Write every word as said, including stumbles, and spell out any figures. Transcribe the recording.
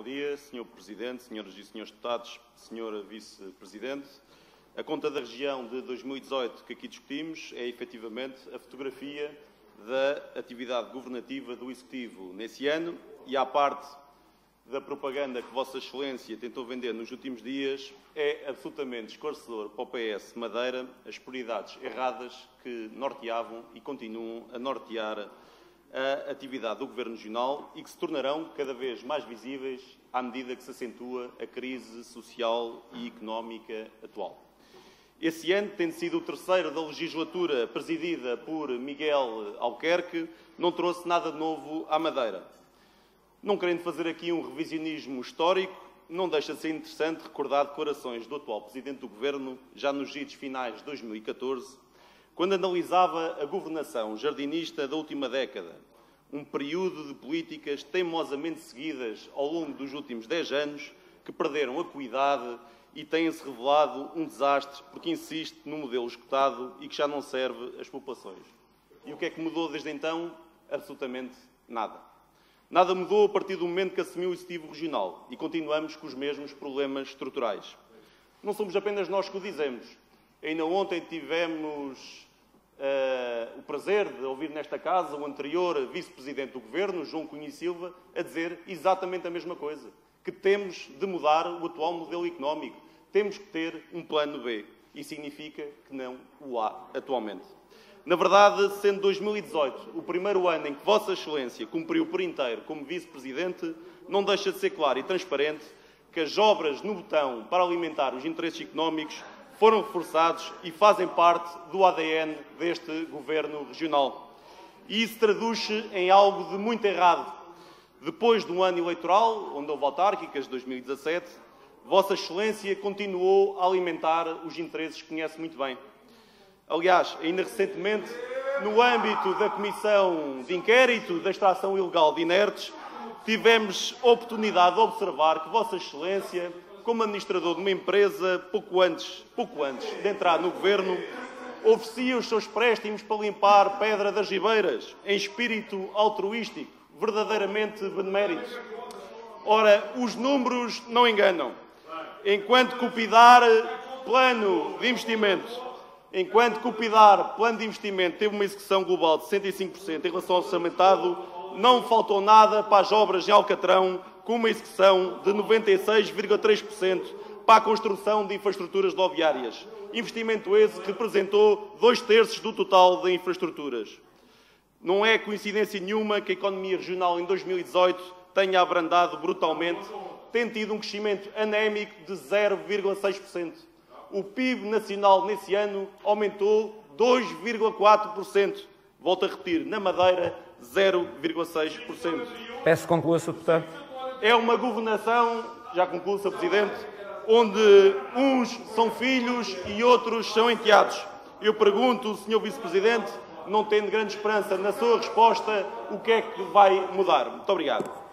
dia, senhor Presidente, senhoras e senhores deputados, senhora Vice-Presidente. A conta da região de dois mil e dezoito que aqui discutimos é, efetivamente, a fotografia da atividade governativa do Executivo nesse ano e, à parte da propaganda que Vossa Excelência tentou vender nos últimos dias, é absolutamente esclarecedor para o P S Madeira as prioridades erradas que norteavam e continuam a nortear a atividade do Governo Regional e que se tornarão cada vez mais visíveis à medida que se acentua a crise social e económica atual. Esse ano, tendo sido o terceiro da legislatura presidida por Miguel Albuquerque, não trouxe nada de novo à Madeira. Não querendo fazer aqui um revisionismo histórico, não deixa de ser interessante recordar declarações do atual Presidente do Governo, já nos idos finais de dois mil e catorze, quando analisava a governação jardinista da última década, um período de políticas teimosamente seguidas ao longo dos últimos dez anos, que perderam a acuidade e têm-se revelado um desastre porque insiste num modelo esgotado e que já não serve às populações. E o que é que mudou desde então? Absolutamente nada. Nada mudou a partir do momento que assumiu o Executivo Regional e continuamos com os mesmos problemas estruturais. Não somos apenas nós que o dizemos. Ainda ontem tivemos uh, o prazer de ouvir nesta casa o anterior Vice-Presidente do Governo, João Cunha e Silva, a dizer exatamente a mesma coisa, que temos de mudar o atual modelo económico, temos que ter um plano B. E significa que não o há atualmente. Na verdade, sendo dois mil e dezoito o primeiro ano em que Vossa Excelência cumpriu por inteiro como Vice-Presidente, não deixa de ser claro e transparente que as obras no botão para alimentar os interesses económicos foram reforçados e fazem parte do A D N deste Governo Regional. E isso traduz-se em algo de muito errado. Depois de um ano eleitoral, onde houve autárquicas de dois mil e dezassete, Vossa Excelência continuou a alimentar os interesses que conhece muito bem. Aliás, ainda recentemente, no âmbito da Comissão de Inquérito da Extração Ilegal de Inertes, tivemos oportunidade de observar que Vossa Excelência, como administrador de uma empresa, pouco antes, pouco antes de entrar no Governo, oferecia os seus préstimos para limpar pedra das ribeiras, em espírito altruístico, verdadeiramente benemérito. Ora, os números não enganam. Enquanto Cupidar plano de investimento, enquanto Cupidar plano de investimento teve uma execução global de sessenta e cinco por cento em relação ao orçamentado, não faltou nada para as obras em Alcatrão, com uma execução de noventa e seis vírgula três por cento para a construção de infraestruturas rodoviárias. Investimento esse que representou dois terços do total de infraestruturas. Não é coincidência nenhuma que a economia regional em dois mil e dezoito tenha abrandado brutalmente, tendo tido um crescimento anémico de zero vírgula seis por cento. O P I B nacional nesse ano aumentou dois vírgula quatro por cento. Volto a repetir, na Madeira, zero vírgula seis por cento. Peço que conclua, senhor Deputado. É uma governação, já concluo, senhor Presidente, onde uns são filhos e outros são enteados. Eu pergunto, senhor Vice-Presidente, não tendo grande esperança na sua resposta, o que é que vai mudar? Muito obrigado.